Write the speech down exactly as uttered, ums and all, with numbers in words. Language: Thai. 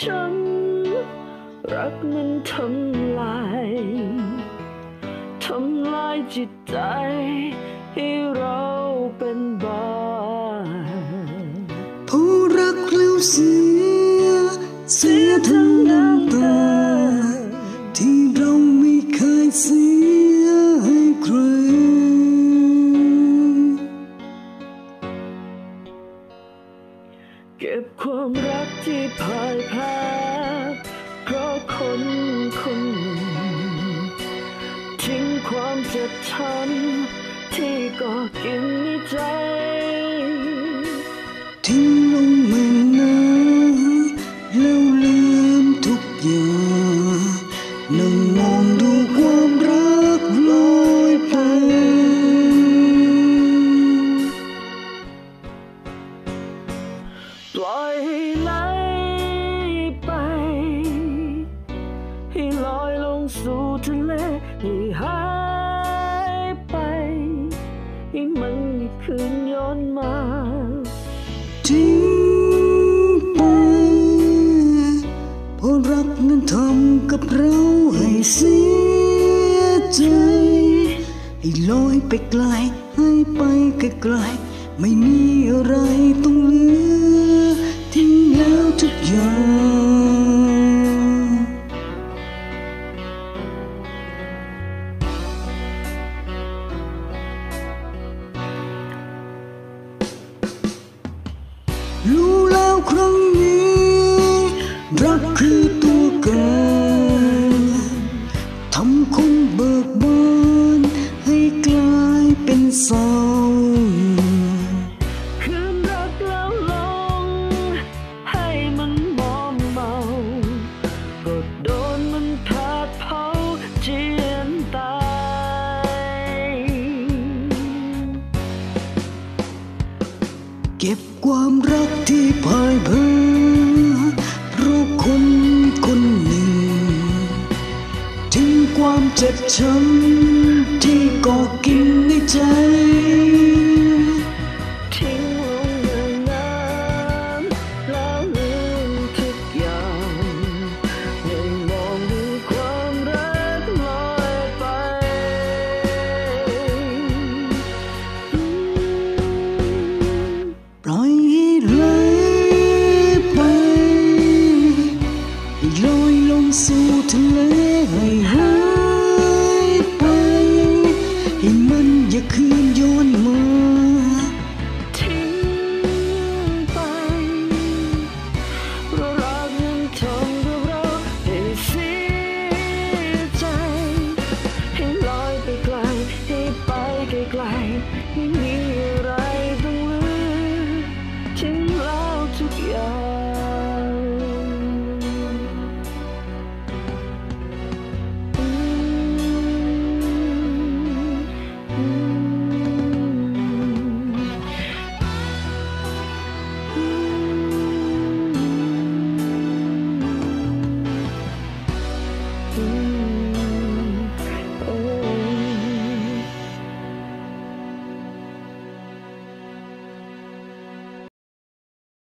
ฉันรักมันทำลายทำลายจิตใจให้เราเป็นบ้าผู้รักแล้วเสียเสียทั้งน้ำตาที่เราไม่เคยเสียให้ใครเก็บความรักที่พ่ายแพ้เพราะคนคนหนึ่งทิ้งความเจ็บช้ำที่ก่อกินในใจทิ้งลงแม่น้ำแล้วลืมทุกอย่างนั่งมองดูความรักลอยไปปล่อยให้ไหลไปให้ลอยลงสู่ทะเลให้หายไปให้มันไม่คืนย้อนมาทิ้งไปเพราะรักนั้นทำกับเราให้เสียใจให้ลอยไปไกลให้ไปไกลๆไม่มีอะไรต้องเหลือทิ้งแล้วทุกอย่างรู้แล้วครั้งนี้รักคือตัวการทำคนเบิกบานให้กลายเป็นเศร้าคืนรักแล้วลงให้มันมอมเมาก็โดนมันผาดเผาเจียนตายเก็บความรักที่พ่ายแพ้เพราะคนคนหนึ่งทิ้งความเจ็บช้ำที่ก่อกินในใจทิ้งลงแม่น้ำแล้วลืมทุกอย่างไม่มองดูความรักลอยไปปล่อยให้ไหลไปให้ลอยลงสู่ทะเลให้หายไปให้มันอย่าคืนย้อนมาทิ้งไปเพราะรักนั้นทำกับเราให้เสียใจให้ลอยไปไกลให้ไปไกลๆไม่มีอะไรต้องเหลือทิ้งแล้วทุกอย่าง